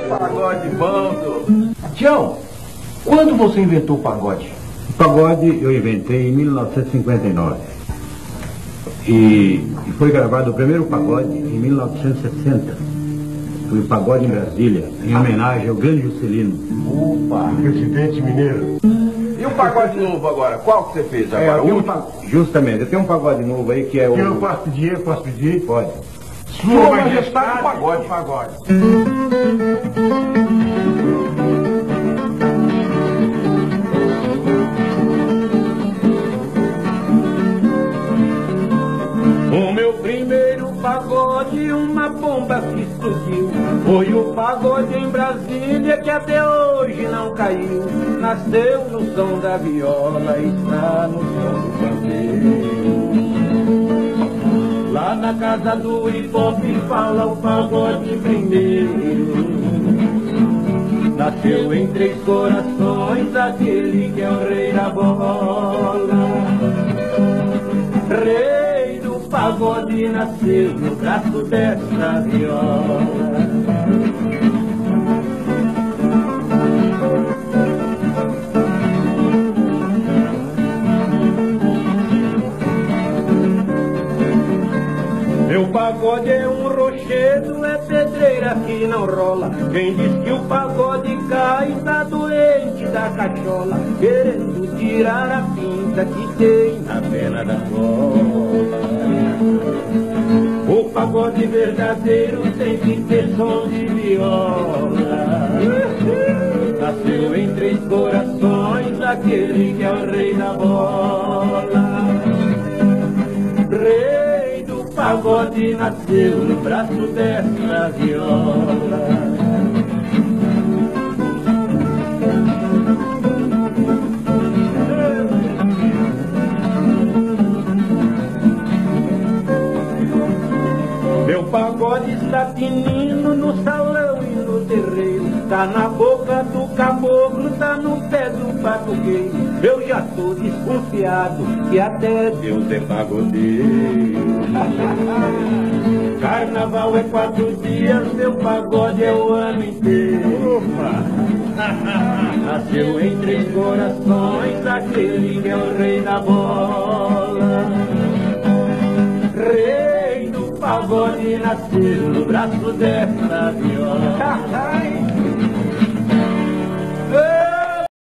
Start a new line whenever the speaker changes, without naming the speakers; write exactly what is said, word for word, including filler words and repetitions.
pagode bom, do... Tião, quando você inventou o pagode?
O pagode eu inventei em mil novecentos e cinquenta e nove. E, e foi gravado o primeiro pagode em mil novecentos e sessenta. Foi o Pagode em Brasília, em homenagem ao grande Juscelino.
Opa!
Presidente mineiro.
E o pagode novo agora? Qual que você fez agora?
É, um pa... Justamente, tem um pagode novo aí que é o...
Eu posso pedir, posso pedir?
Pode.
Sua Majestade do Pagode.
Pagode.
O meu primeiro pagode, uma bomba que explodiu. Foi o pagode em Brasília que até hoje não caiu. Nasceu no som da viola, está no som do pandeiro. Lá na casa do hip-hop fala o pagode primeiro. Nasceu em Três Corações, aquele que é o rei da bola. Rei do pagode nasceu no braço dessa viola. Meu pagode é um rochedo, é pedreira que não rola. Quem diz que o pagode cai tá doente da cachola, querendo tirar a pinta que tem na pena da bola. O pagode verdadeiro tem que ter som de viola. Nasceu em Três Corações, aquele que é o rei da bola. Rei do pagode nasceu no braço dessa viola. Meu pagode está tinindo no salão e no terreiro. Tá na boca do caboclo, tá no pé do batuqueiro. Eu já tô desconfiado que até Deus é pagodeiro. Carnaval é quatro dias, meu pagode é o ano inteiro. Nasceu em Três Corações, aquele que é o rei da bola. Rei do pagode nasceu no braço dessa viola.